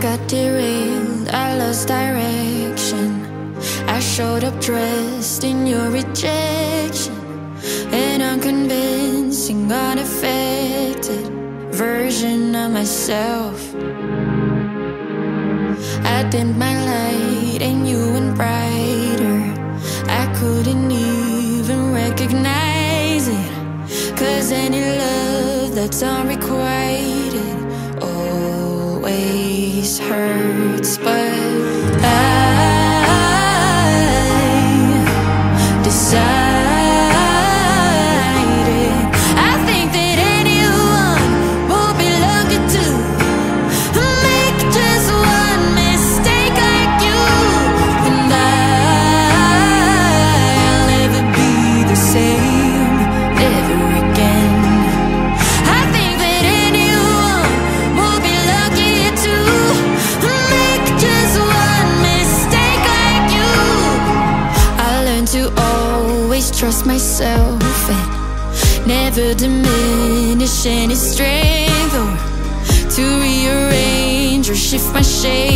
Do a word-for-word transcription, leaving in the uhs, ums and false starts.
got derailed, I lost direction. I showed up dressed in your rejection, an unconvincing, unaffected version of myself. I dimmed my light and you went brighter. I couldn't even recognize it, 'cause any love that's unrequited always hurts. But I decided I think that anyone will be lucky to make just one mistake like you, and I'll never be the same ever again. I think that anyone will be lucky to make just one mistake like you. I learned to always trust myself and never diminish any strength, or to rearrange or shift my shape.